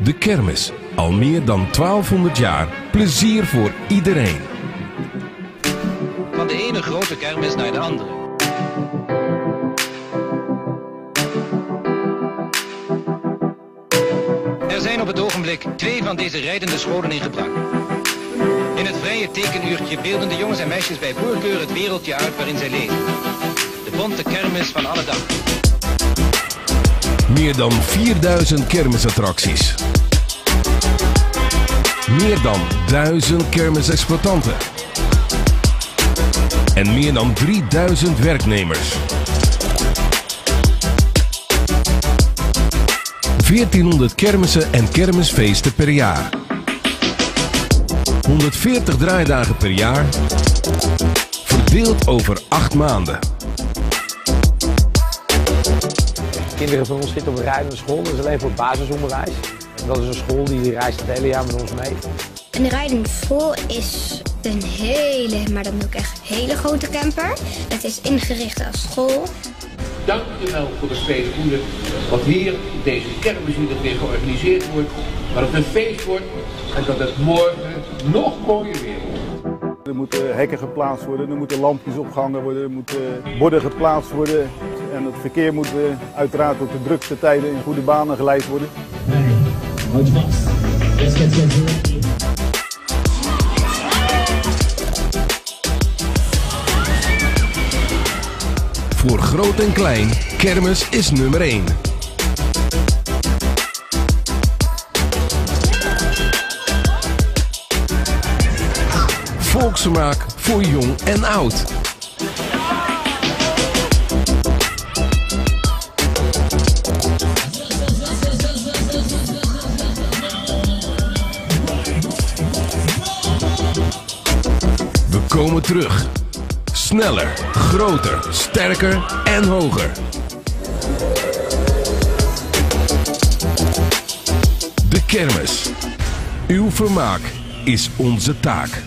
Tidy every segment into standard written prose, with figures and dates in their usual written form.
De kermis. Al meer dan 1200 jaar. Plezier voor iedereen. Van de ene grote kermis naar de andere. Er zijn op het ogenblik 2 van deze rijdende scholen in gebruik. In het vrije tekenuurtje beelden de jongens en meisjes bij voorkeur het wereldje uit waarin zij leven. De bonte kermis van alle dag. Meer dan 4000 kermisattracties. Meer dan 1000 kermisexploitanten. En meer dan 3000 werknemers. 1400 kermissen en kermisfeesten per jaar. 140 draaidagen per jaar. Verdeeld over 8 maanden. Kinderen van ons zitten op een rijdende school, dat is alleen voor basisonderwijs. Dat is een school die reist het hele jaar met ons mee. Een rijdende school is een hele, maar dan ook echt hele grote camper. Het is ingericht als school. Dank u wel voor het vele goede wat hier op deze kermis weer georganiseerd wordt. Maar dat het een feest wordt en dat het morgen nog mooier weer wordt. Er moeten hekken geplaatst worden, er moeten lampjes opgehangen worden, er moeten borden geplaatst worden. En het verkeer moet uiteraard op de drukste tijden in goede banen geleid worden. Houd je vast. Voor groot en klein, kermis is nummer 1. Volksvermaak voor jong en oud. We komen terug. Sneller, groter, sterker en hoger. De kermis. Uw vermaak is onze taak.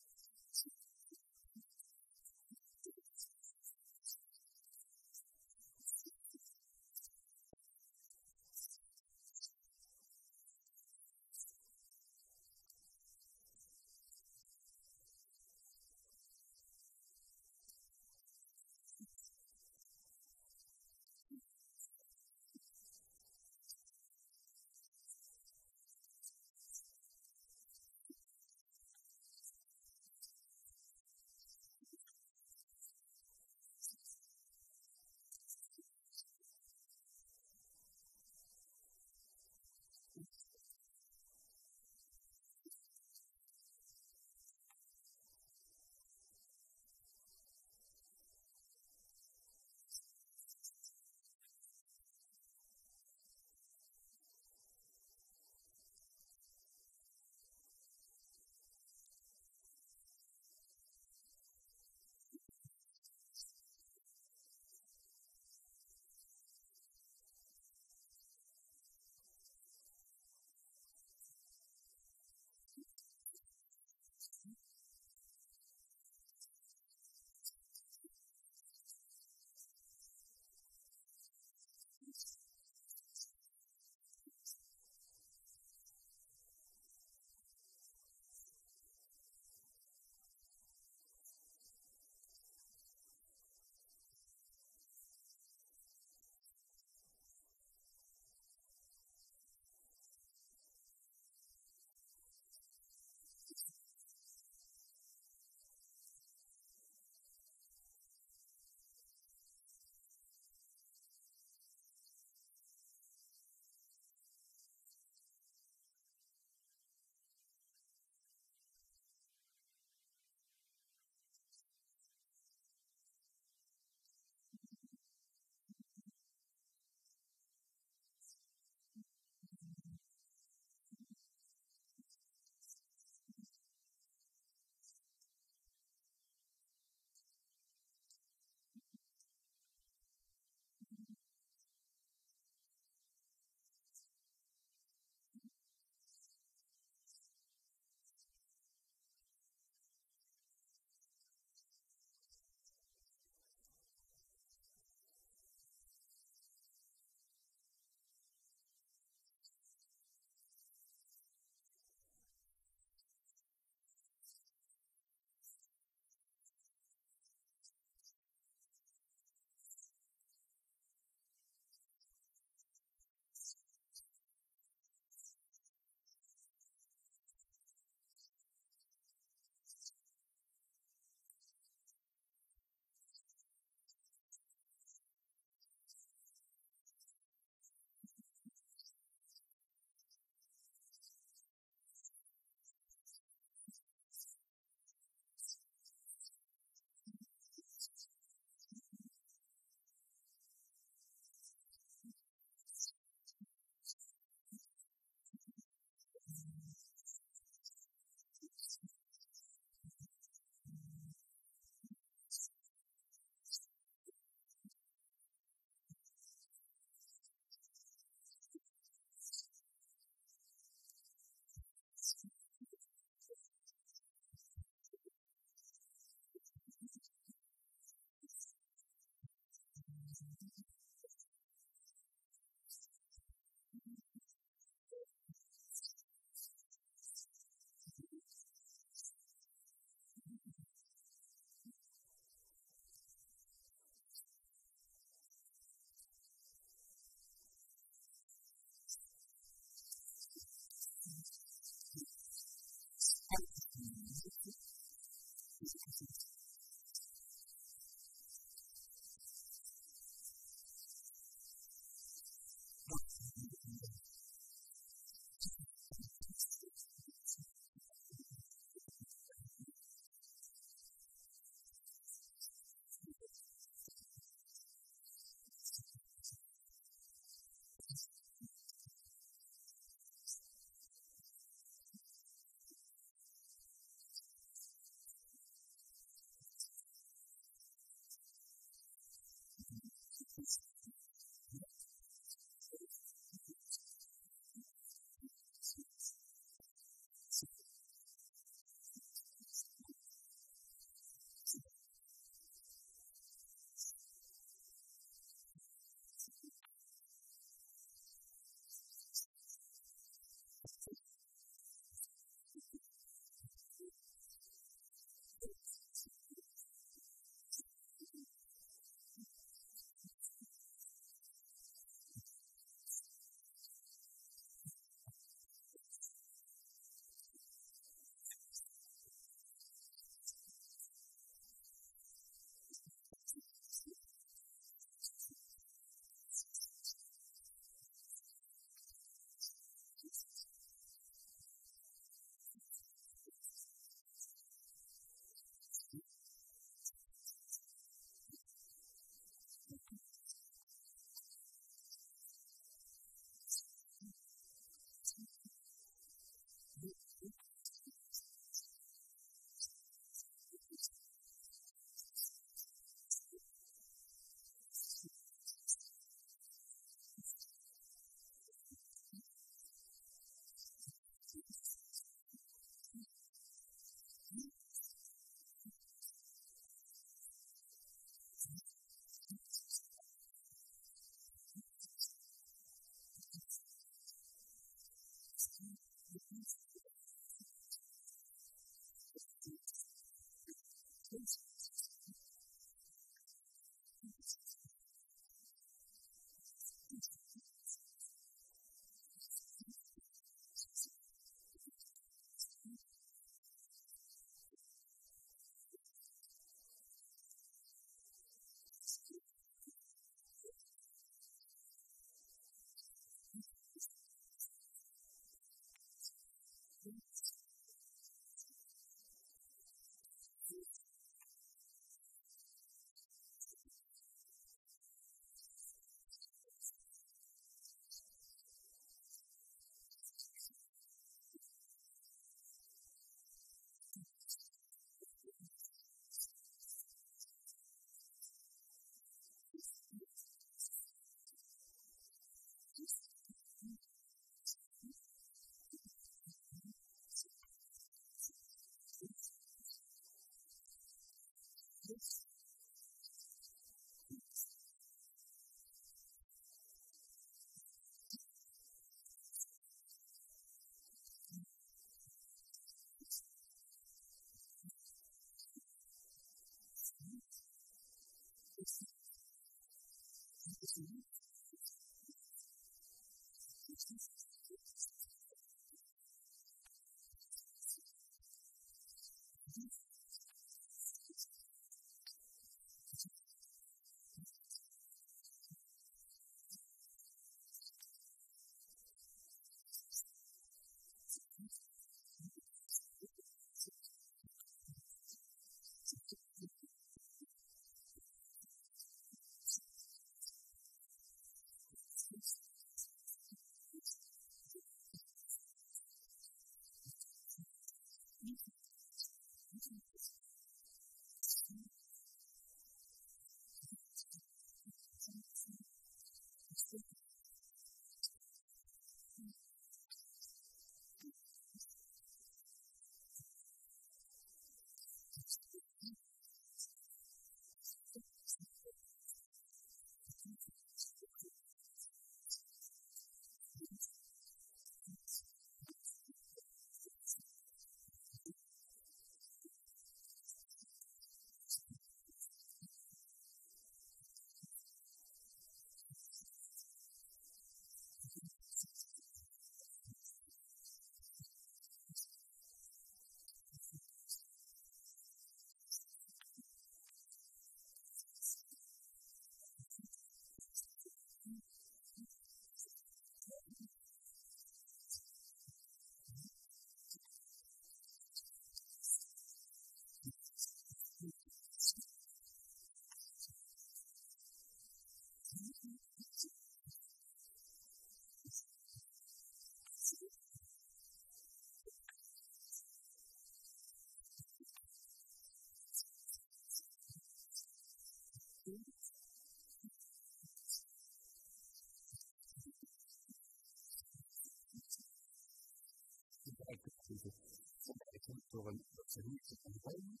Door een verhuurder van de bomen.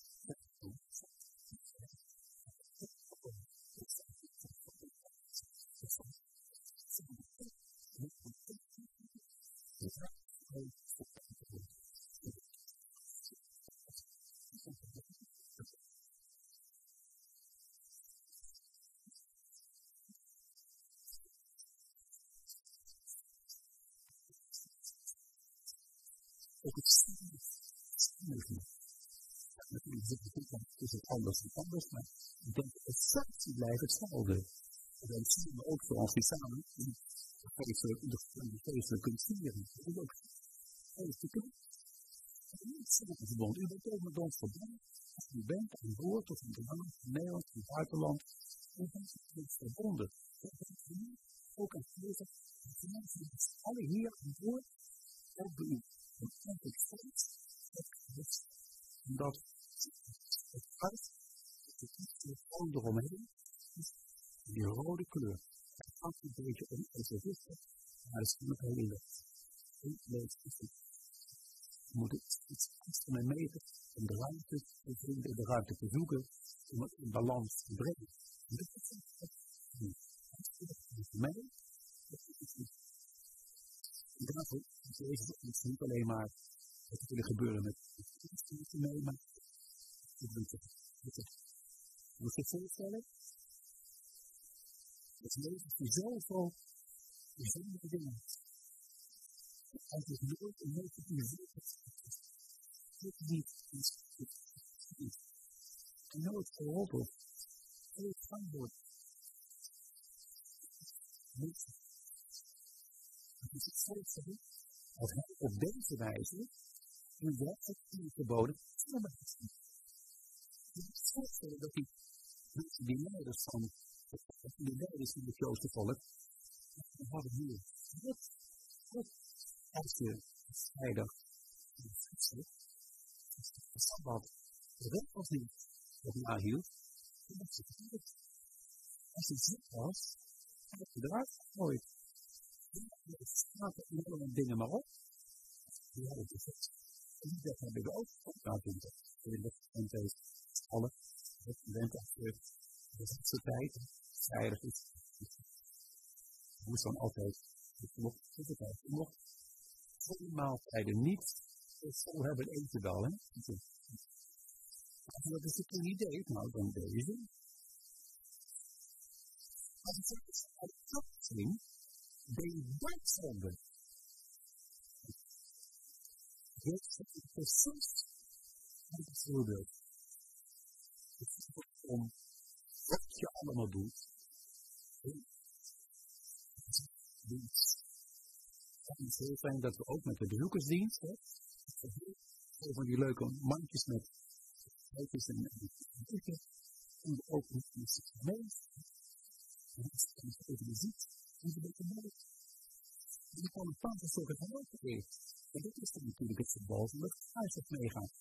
Ook het samenleving. Natuurlijk zit het ook is het anders en anders, maar ik denk dat de essentie blijft hetzelfde. En dan zien we ook zoals die samen in de geestelijke kunt vieren. Dat is ook geestelijke samenverbond. U bent ook met ons verbonden. Als u bent aan boord of in het land, in Nederland, in het buitenland, u bent verbonden. Ook aan deze alle hier aan boord, ook bij u. Een enkel feit, omdat het hart, het gewoon eromheen, die rode kleur. Het gaat een beetje om even richten, maar het is nog heel licht. Je moet iets extra mee meten om de ruimte te vinden, de ruimte te zoeken, om het in balans te brengen. En dat is voor mij. Daarvoor is het niet alleen maar wat er willen gebeuren met het mee, maar het moet je voorstellen. Het leven is zoveel bijzondere dingen. Het is nooit een negatieve het niet. En nooit geholpen. Nooit verantwoord. Het is het voorstel dat hij op deze wijze nu wel het geboden voorbereidt. Het is het voorstel dat hij die leiders van het Joostenvolk hadden hier als je vrijdag de Sabbat de wet was niet op nahield, als het zit was, had je eruit gegooid. Staat dingen maar op. Die hadden gezegd. En die hebben we ook laten doen. En deze alle studenten de laatste tijd vrijdag is. Je moest dan altijd nog twee maaltijden niet vol hebben eten wel. Hè? Dat is het een idee. Nou, dan deze. Als het uit de kap ging, ben je doodzonde. Dit is precies wat het voorbeeld. Het gaat om wat je allemaal doet. Het is heel fijn dat we ook met de bezoekersdienst, heel van die leuke mandjes met uitjes en dikken, en we ook met de gemeente. En als je het even ziet, moet je een beetje mooi. Je kan een paar soorten van ook eten. En dit is dan natuurlijk het symbool van dat het huis dat meegaat.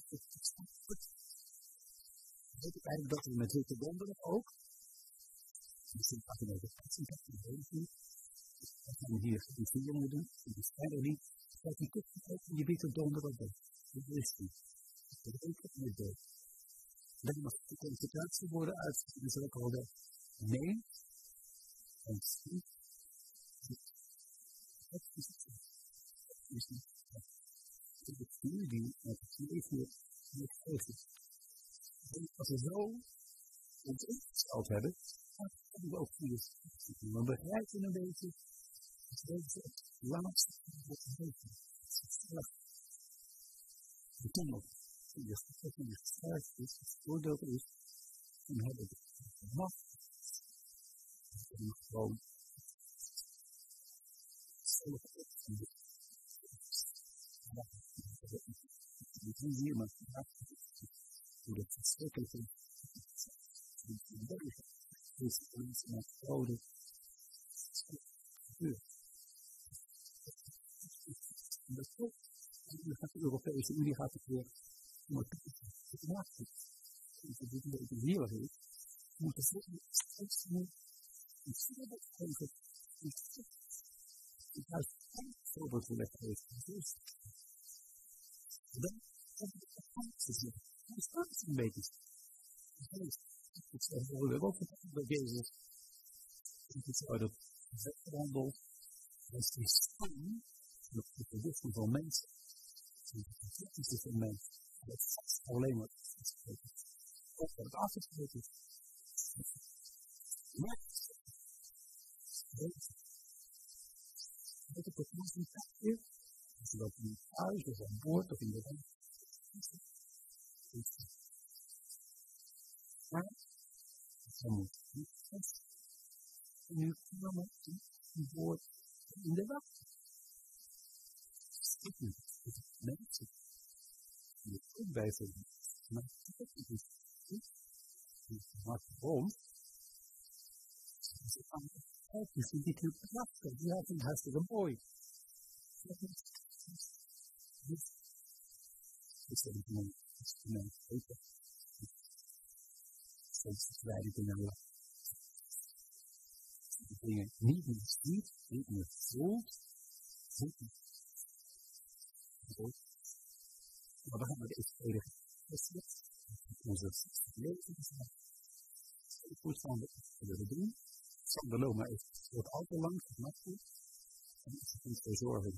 Weet ik eigenlijk dat we met witte donderen ook. Misschien gaat hij even passen, dat is heel goed. Dat gaan we hier die vieringen doen. Dat is verder niet. Dat die kunt ook in die witte donderen op. Dat is niet. Dat is ook niet beter. Dan mag de concentratie worden uit. Dus ook al de nee. En zie. Dat is het. Dat is niet. Dat is nu die met het leven niet geeft. Als we zo ons ingesteld hebben, dan hebben we ook hier. We begrijpen een beetje. Deze het laatste wat we weten. De tunnel die je gestuurd is, veroordeeld is, dan hebben we de macht. En gewoon zelf opgevoed. We zien hier maar hoe dat verschrikkelijk is. is de mensen met rode kleur. En dat klopt. En dan gaat de Europese Unie het weer om het te maken. Als het een beetje zielig is, moet het steeds meer een voorbeeld geven. Het juist een voorbeeld willen geven. Dus dan hebben we de kans te zien. Dat is ook een beetje. Ik zeg, we hebben ook bij deze uit het wethandel. Dat is staan op de producten van mensen. De technische van mensen. Dat is alleen maar ook wordt afgesproken. Maar dat het nog niet is, als je dat in huis of aan boord of in de wand. Maar dan moet je niet vast. En nu komen we aan boord in de wand. Ik moet het mensen die het ook bij zijn. Maar het is niet goed. Maar waarom? Ze gaan ook dus die heel prachtig. Die had een hartstikke mooi. Dat is een mooi instrument. Steeds verwijderd in een land. Die dingen niet meer ziet, niet meer voelt. Maar we gaan naar de evenredige wedstrijd. Onze leven is goed van wat we willen doen. Sander Loma wordt altijd langs het nachtje. En als je kunt voor zorgen.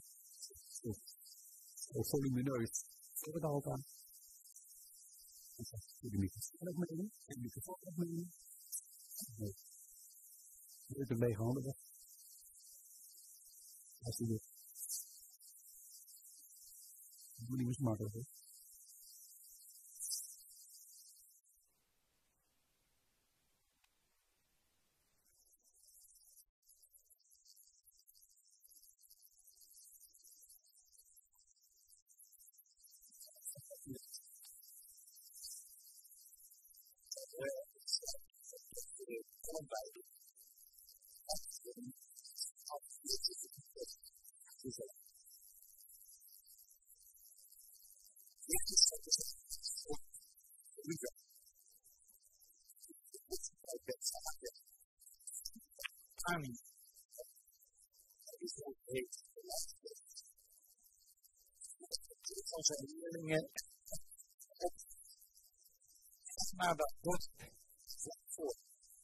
Zo volumineus voor het altaar. Dan zeg je de microfoon ook mee. En de microfoon ook mee. Je hebt een lege handen weg. Als je dit. Dat moet niet meer makkelijk zijn. Van zijn leerlingen maar dat wordt voor.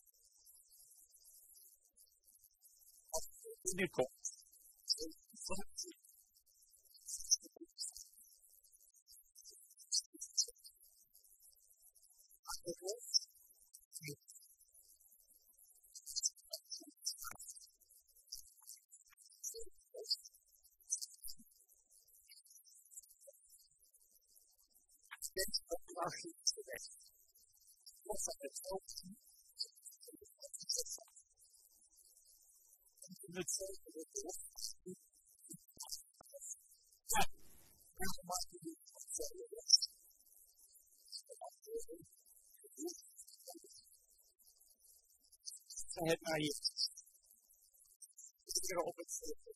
Als je binnenkomt, mensen op de archiefste weg. Of van het hoofd. En toen het zeker dat de hoofd. Ja, dan maak je niet van verder weg. Het naar Jezus. Hier op het volk.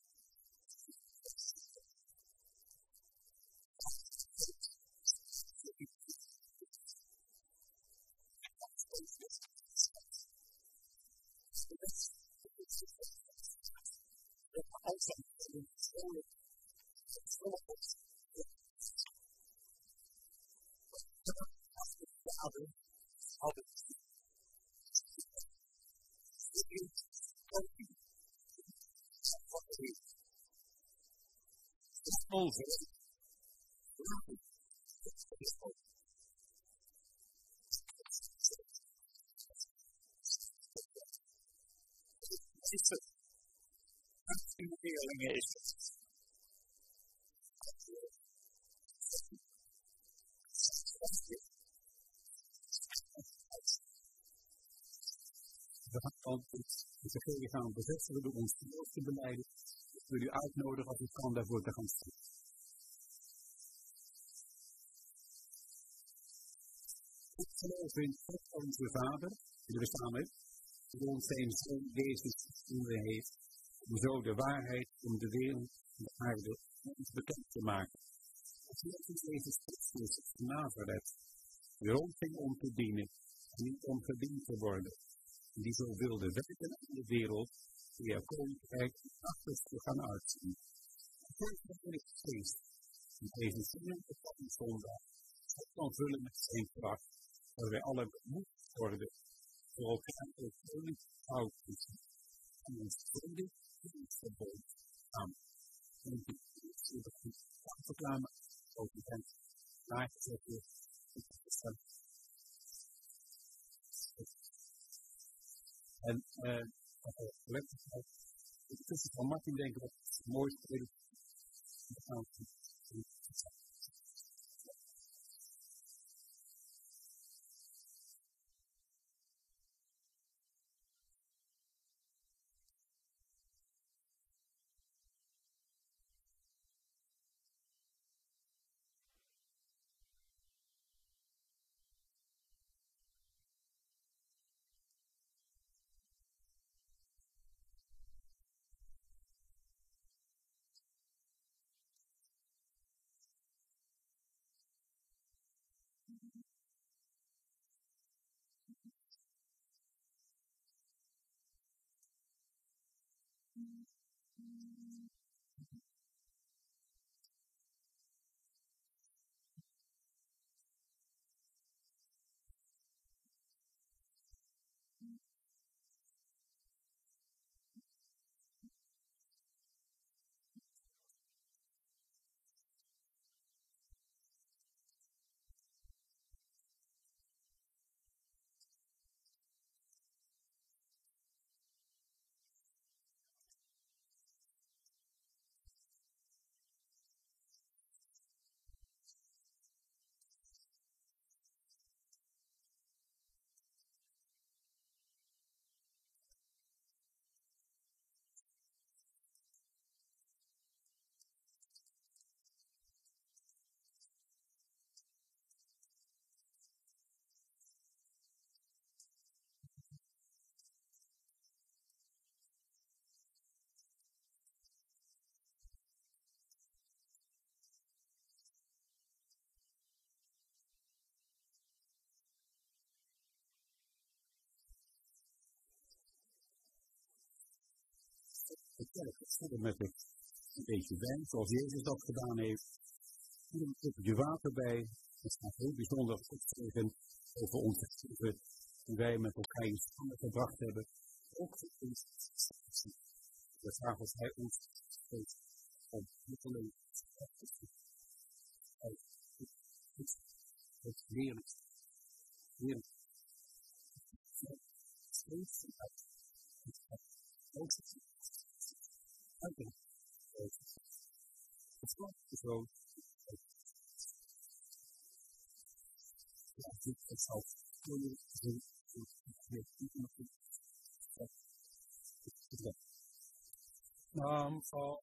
De leerlingen is het. We gaan al het evangelie gaan bevestigen door ons geloof te beleiden. Ik wil u uitnodigen als u kan daarvoor te gaan staan. Ik geloof in God onze Vader, die er bestaan heeft. rond zijn zoon Jezus gevonden heeft, om zo de waarheid om de wereld en de aarde ons bekend te maken. Als Jezus Christus van Nazareth rondging om te dienen en niet om gediend te worden, en die zo wilde werken aan de wereld, die er koninkrijk achter te gaan uitzien. Voor de Heilige Geest, die deze zinnen op de zondag ook kan vullen met zijn kracht, waar wij alle bemoedigd worden voor elkaar ook koning oud te zien. En ons vrede in ons verbond. Amen. En ik wil het afverklaren, ook u bent nagezet weer. En gelukkig tussen van Martin denken dat het het mooiste is. De kerk vullen met een beetje wijn, zoals Jezus dat gedaan heeft. En een kopje water bij. Het staat heel bijzonder opgeschreven over onze leven die wij met elkaar in samen gebracht hebben. Ook voor ons. We vragen of hij ons geeft om niet alleen te zien. Het leren. Steeds uit. Ook zo. Ja, het zal kunnen zien. Naam van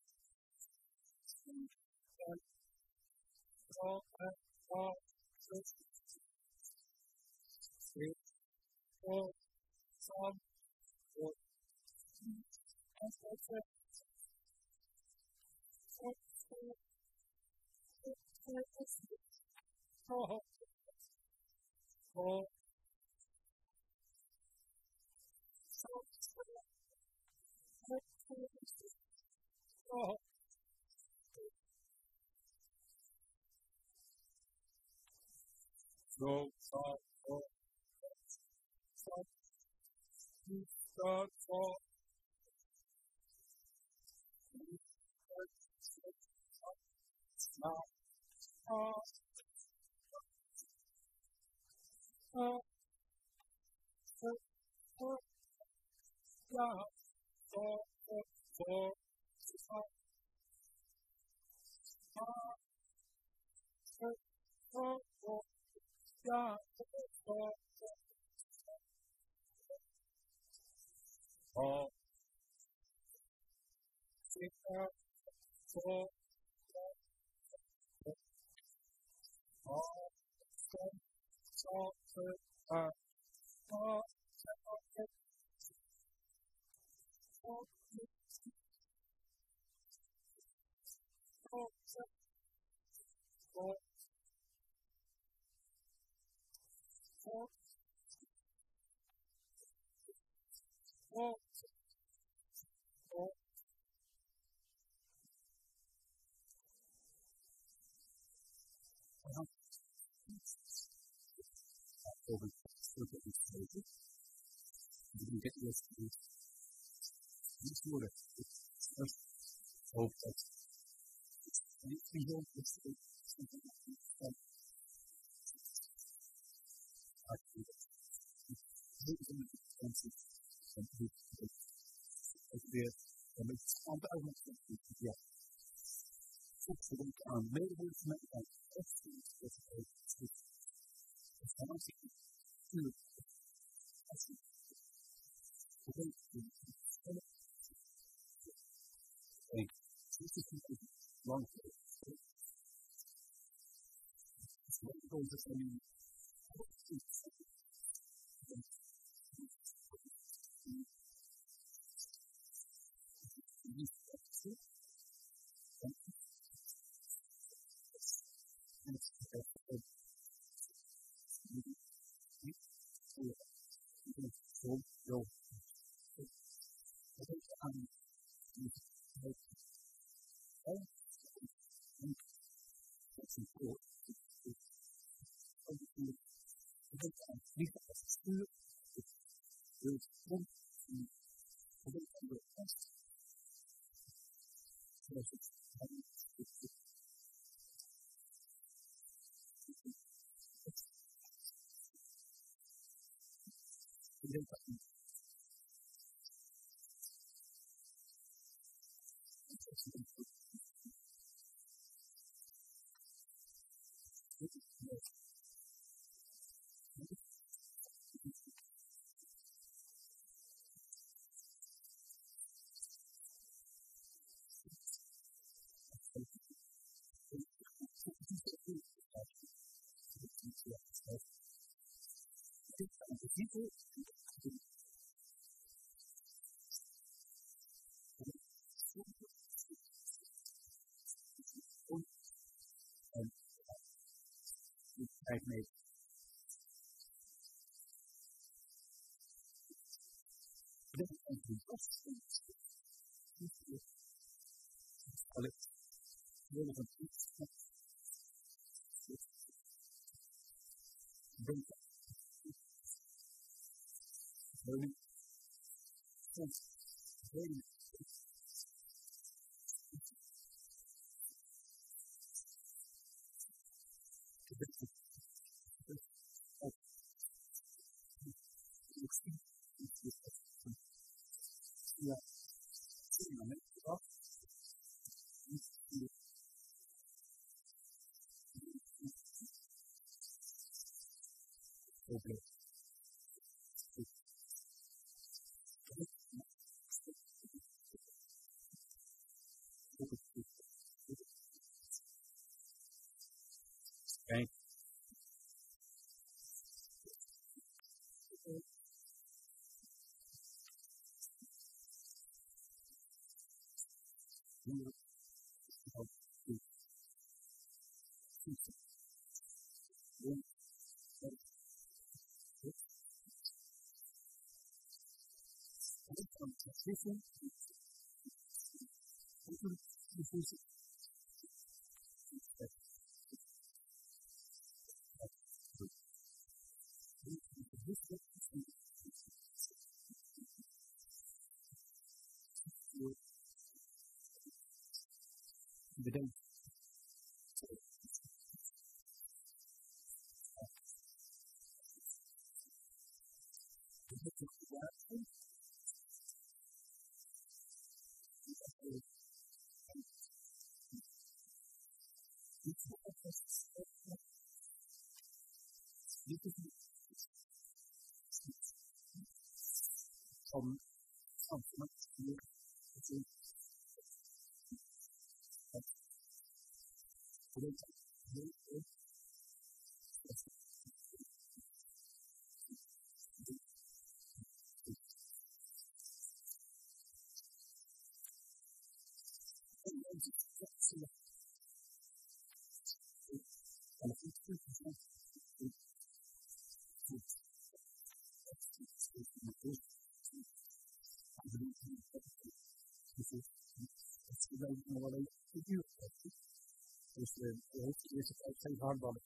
Dus de heeft de eerste tijd geen hardballen.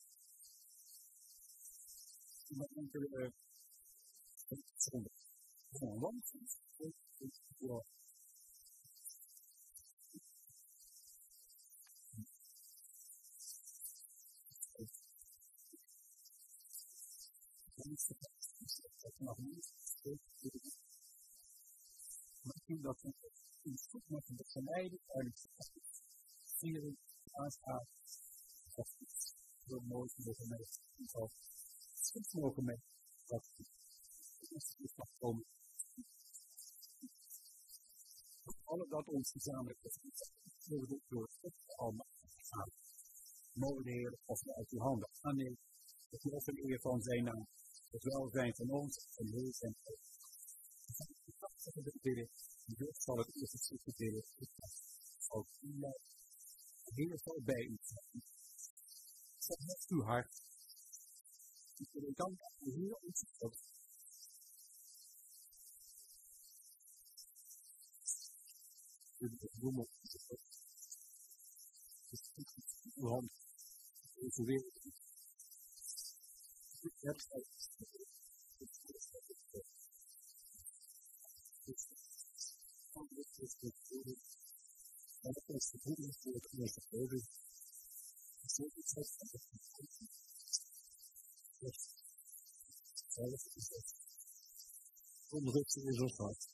Maar dan kunnen we zonder gewoon lang voor nog niet. Misschien dat we goed moeten begeleiden uit de aanspraak of heel mooi mogen mee of goed mogen mee dat het mag komen. Alle dat ons gezamenlijk is door het allemaal gaan. Mogen de Heer of uit uw handen aannemen. Het lof en eer van zijn naam. Het welzijn van ons en heel zijn God. Ik zal het eerste stukje bidden. Ook de Heer zal bij u zijn. Zet met uw hart. Ik wil dank aan de Heer onze God. Doe maar uw hand. Deze wereld. Ik heb en dat is de voeding voor het eerste leven. Zo is het van de voeding. Zelf is het. Onrustig is ons hart.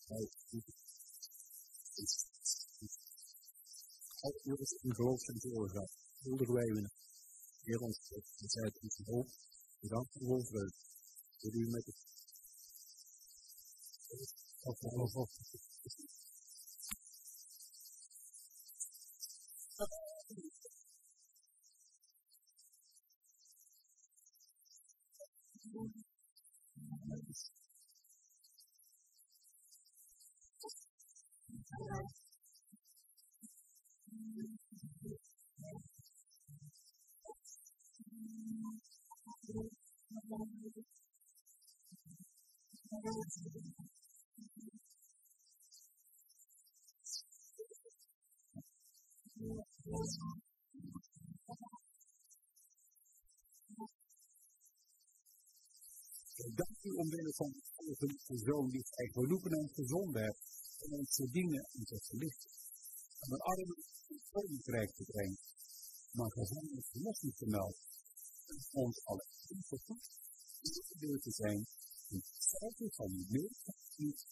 Als we het in geloof zijn doorgaan, huldigen wij u. Heer ons God, en zij het u hoop. Bedankt voor uw vreugde. Voor u met het. Dank u omwille van de zoon die gij geroepen en gezonden hebt om ons te dienen en te verlichten. Om de armen in het koninkrijk te brengen. Maar gezamenlijk verlossing te melden. En ons alle even goed deel te zijn. In het strijd van die meer niet.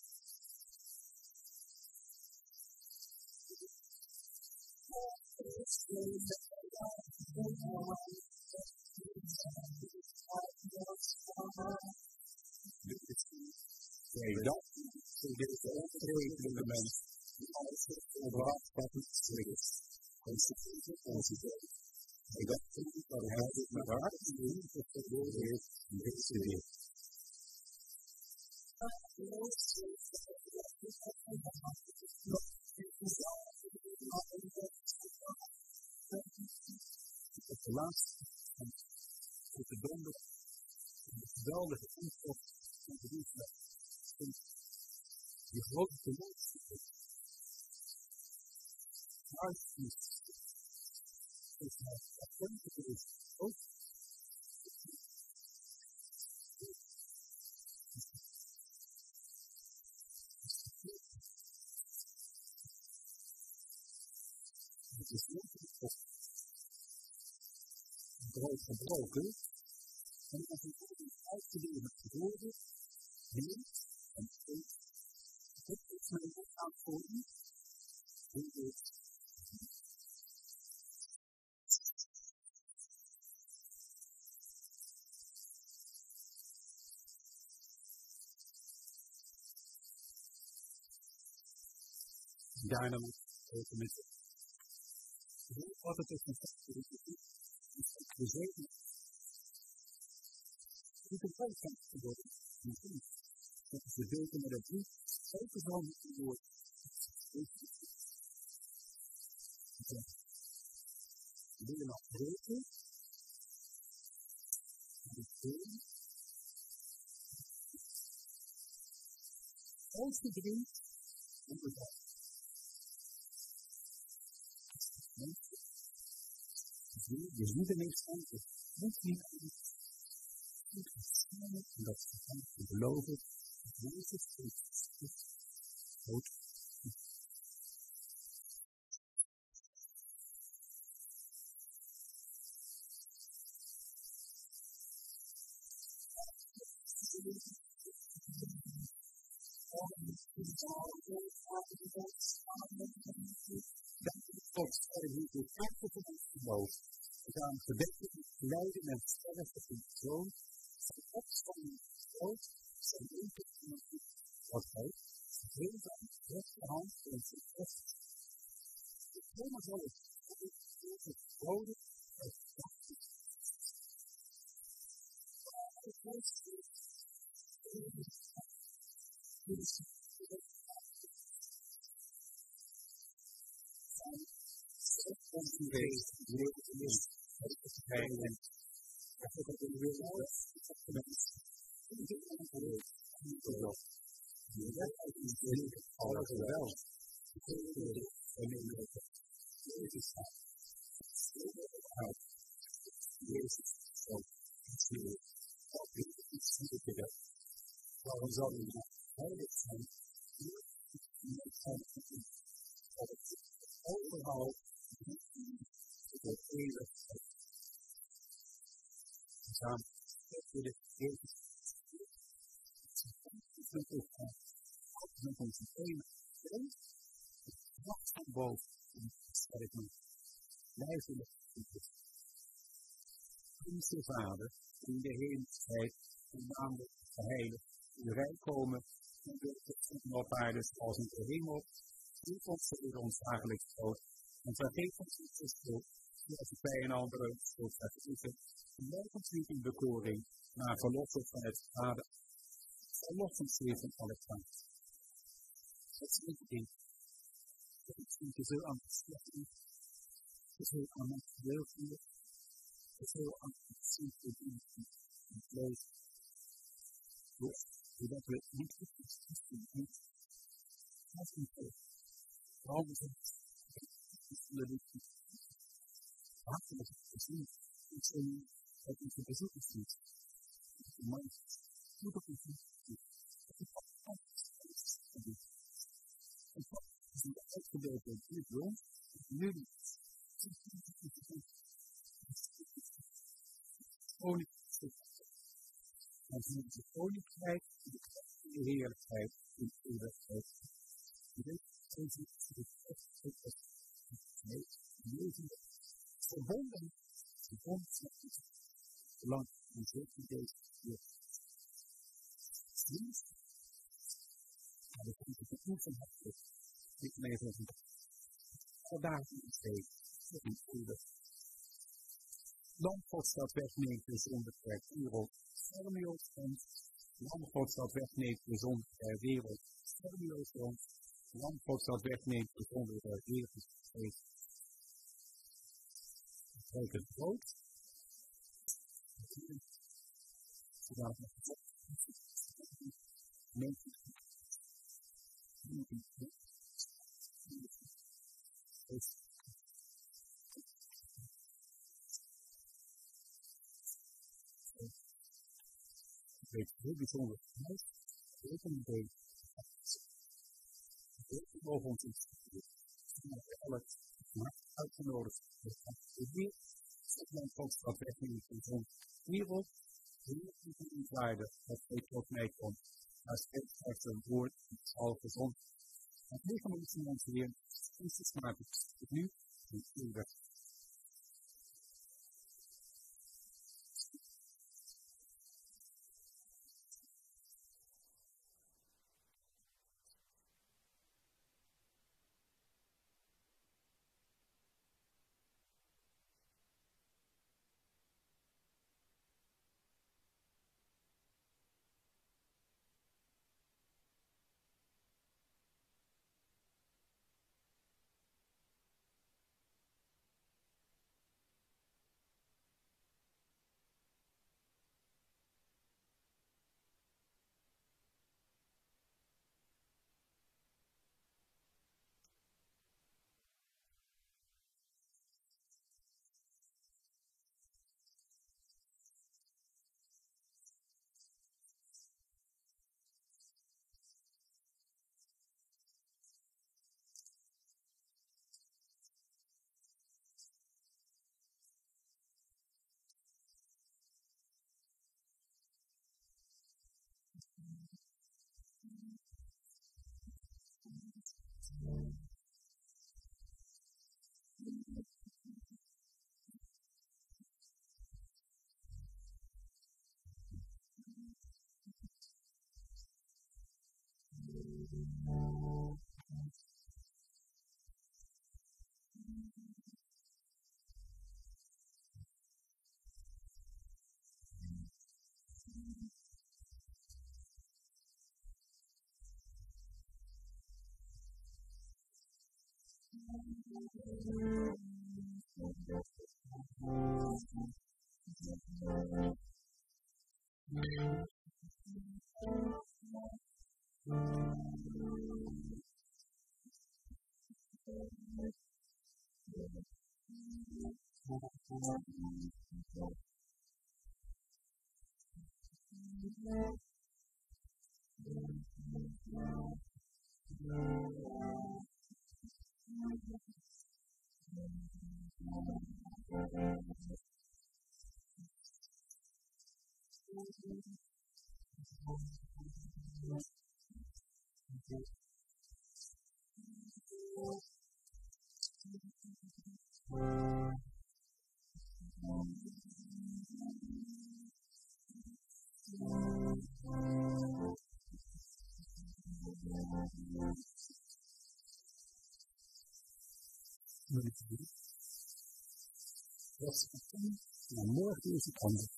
Kijk dat, voor deze ongeregelde mens, die alles overal wat het is. En ze geven onze dood. En dat betekent dat hij het met hart en liefde verloren heeft in deze wereld. Op de laatste op de donder de geweldige intocht van de liefde. Die grote teleurstelling. Maar is het attent is ook. Het is ook brood gebroken. En als een woorden uitgeleerd woorden, neem en eet. Dit is mijn lichaam voor u. Doe dit. Daarna moet ik met wat het is de zegen. Het is wel van te worden. Dat is de zegen met het bloed. Elke van het woord. Nederland breedte. Grootste drie onderdag. Dus niet alleen stand, het moet niet goed verstaan en dat te beloven. Deze is goed. Tot sterren hier door kaarten van ons geloof. We gaan gebeden, lijden en sterven in de zoon. Zijn opstanding groot, zijn inkomsten wat hij heel van de rechterhand en zijn recht. Het helemaal zal het rode uit de dag. Ongeweest, leven is het heilen. Dat is ook een wereld dat de mens niet is alles wel. Waarom zou je nou heilig zijn? Overal het eeuwig. Samen met de Jezus. Met onze ene vriend. Wacht van boven. Sterk blijven. Onze Vader, in de heerlijkheid, in naam van de Heilige, uw rijk komen, en wil het op aarde zoals in de hemel. Geef ons ons dagelijks brood. En vergeef ons onze schuld, zoals wij en anderen schuld vergeven. En leid ons niet in bekoring, maar verlos ons van het kwade. Verlos ons weer van alle kwaad. Dat is niet één. Dat is niet te veel aan het slechten. Te veel aan het deelvieren. Te veel aan het zien in het leven. Zodat we niet goed zijn. Dat is niet veel. Waarom is het? Hartelijk gezien. Ik zie dat ik de bezoekers ziet. Maar goed op het niet. Dat is fantastisch. En dat is een uitgedeelde video. Jullie. En van de koninkrijk, de heerlijkheid, in de eeuwigheid. Verbonden lang en zeker deze wereld. Maar we kunnen het oefenen hebben. Dit leven van alle dagen in het leven. Lam God dat wegneemt de zonde ter wereld. Stermioos ons. Lam God dat wegneemt de zonde ter wereld. Stermioos ons. Lam God dat wegneemt de zonde ter wereld. Breek het brood. Zodat het neemt het weet heel bijzonder uit. Ook een beetje over ons instituut. Alle uitgenodigd. Weer Land God wegneemt van zo'n wereld. Heel veel niet waarde dat hij tot mij komt. Maar steeds krijgt een woord al gezond. Het lichaam is van ons Heer. Christus maakt het nu en eeuwig. Morgen is het anders.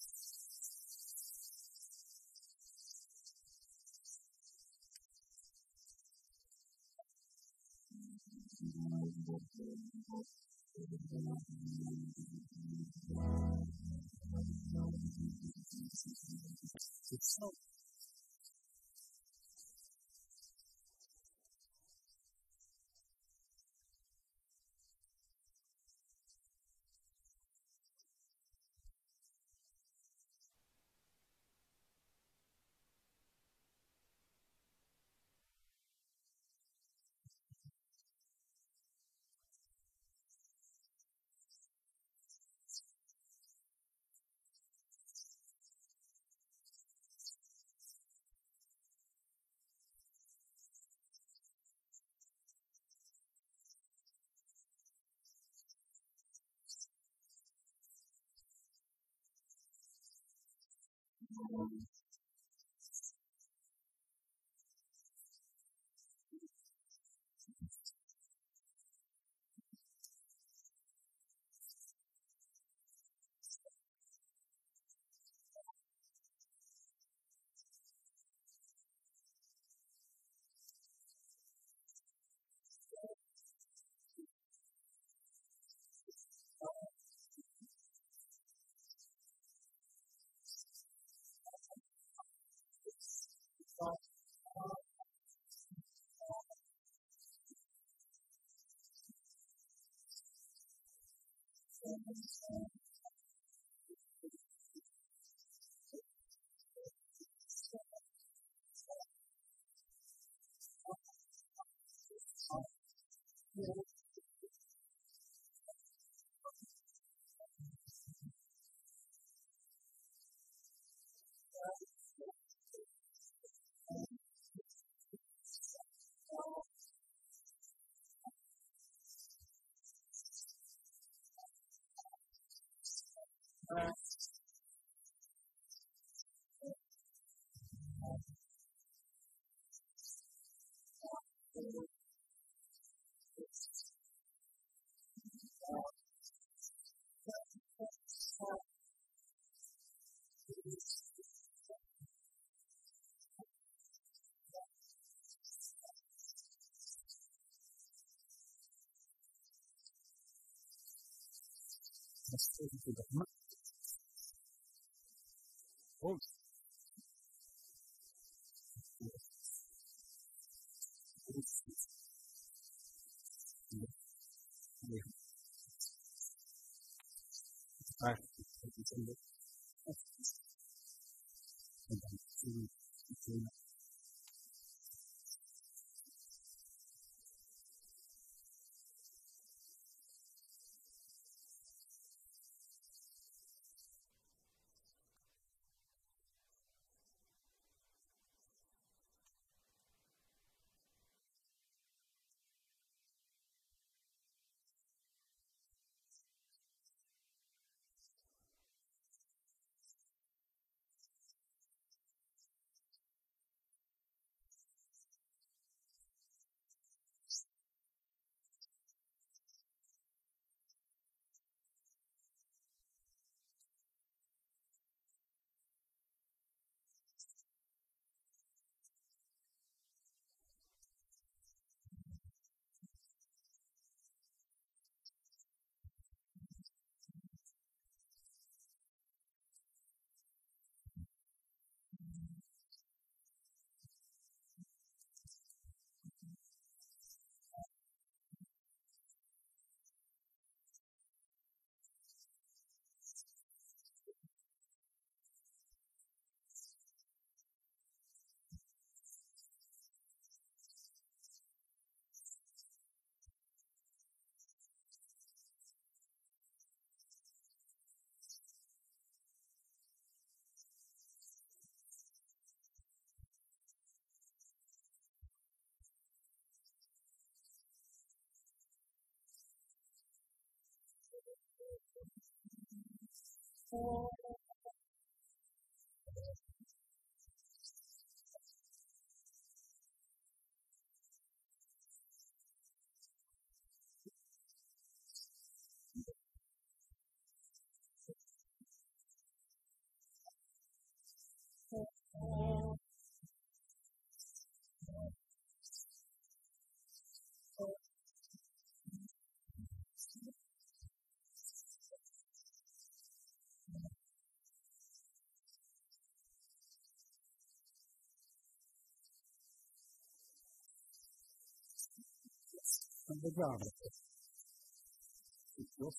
En dat waren het. Ik was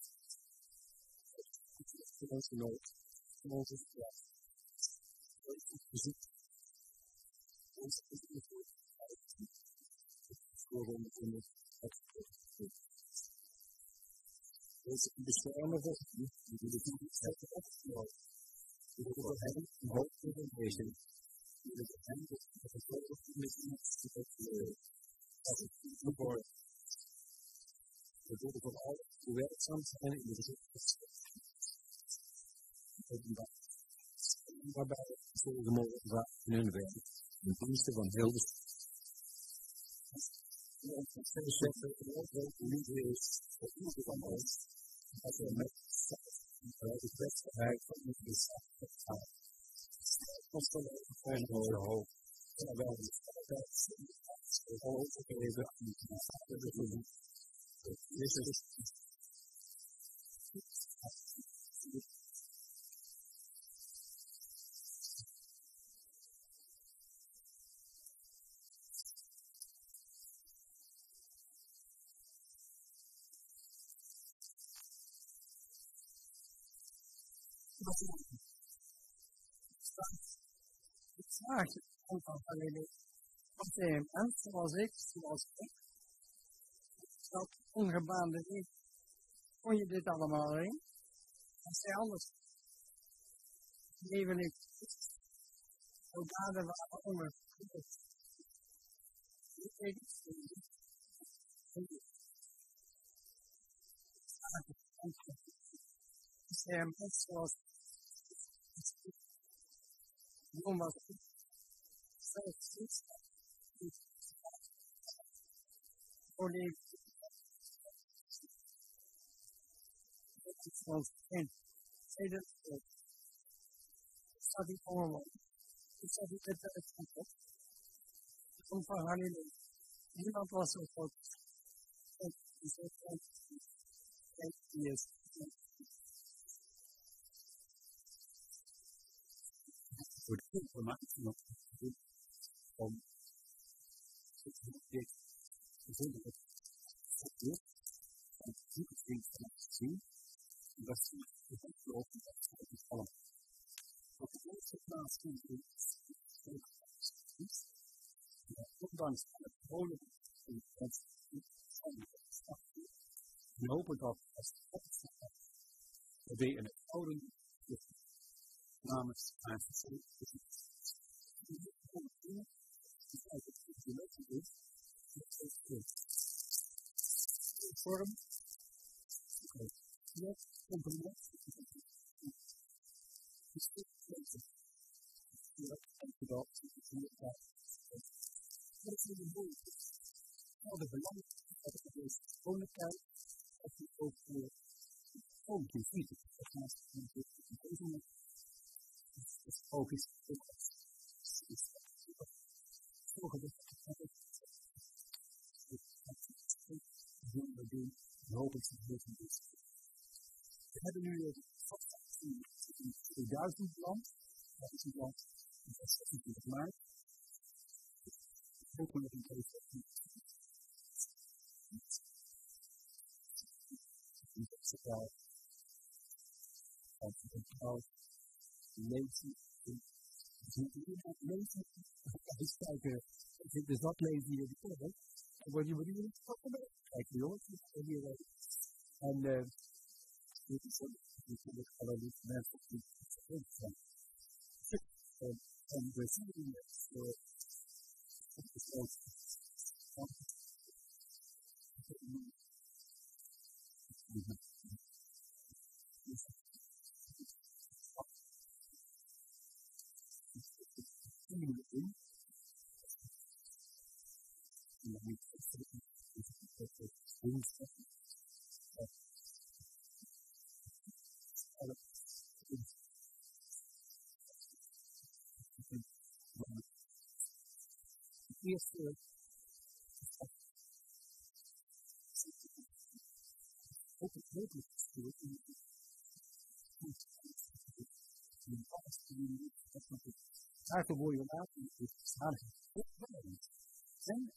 de mensen nood. Onze straat. Bezoek. Onze bezoek. Voorronde in het deze beschermende die de tijd opgenomen. Die door hem een hoop in deze. Die door hem de vervolg met iemand dat het moet worden. We willen vooral hoe werkzaam zijn in de waarbij zullen de mogelijkheden in hun werk in diensten van heel de liefde is voor ieder van ons dat we met de kwetsbaarheid van ieder gaan. Ons verleden en de hoop. Terwijl we altijd overgeven aan de vader de liefde. Jezus. Ik vraag je omvang van jullie. Als je een mens zoals ik, dat ongebaande weg, kon je dit allemaal heen? Als je anders leven niet, ook daden waren onder. Als je een mens zoals jong was, zelf ziet, voor leven. Zoals en tweede staat die ongewoon. Ik zat niet met het van om van Halleluja. Niemand was zo groot. En die zo groot. En die is. Voor de informatie nog om dit te vinden dat het is. En die het te zien. Dat is de oplossing dat het allemaal. Op de eerste plaats vind ik ondanks het gewone we hopen dat als het we in het oude namens aan het vorm compliment de belang dat het deze gewone tijd dat je ook gewoon kunt kiezen. Dat naast het ook is we hebben nu een 2000 land. Dat is een land van 26 maart. Ook nog een keer dus dat lezen hier de kerk. Dan word je hier kijken jongens. En dit is natuurlijk allerlei mensen die het zijn. En we zien het Eerste ook het mogelijk verschil in de afdeling daarvoor word je later in het zalige opbouwend. En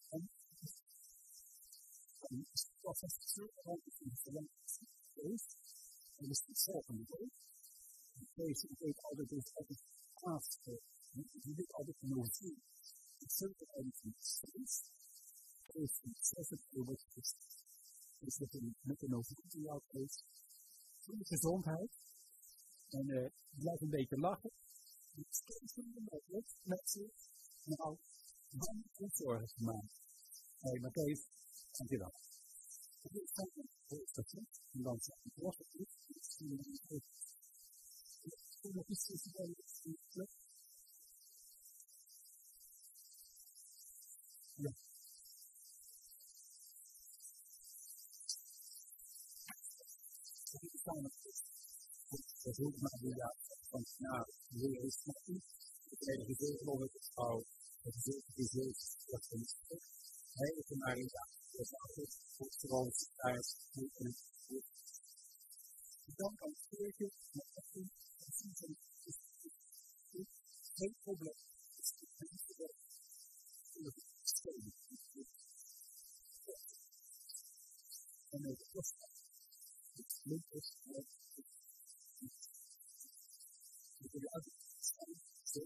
als het zo altijd in de verlenging geweest, en is het volgende week. Deze weet altijd dus altijd laatste, die weet altijd een overzien. Het zeker eigenlijk steeds. Heeft een 6 euro dus dat je met een overzien jou heeft. Goede gezondheid. En blijf een beetje lachen. Je steeds mogelijk met ze. Nou, dan goed zorgen te maken. Hey, Matthijs, dankjewel. Ik ga een stukje en dan zeg ik nog een keer. Nog iets te vertellen. Ja. Dat hoeft maar weer van weer is het niet. Het enige zegel over het vrouw, het zegel dat van het heilige Maria, dat is altijd voor ons thuis. Dan kan het keertje met een geen probleem. Het is niet steden. En het kost het lukt is de uitdaging zo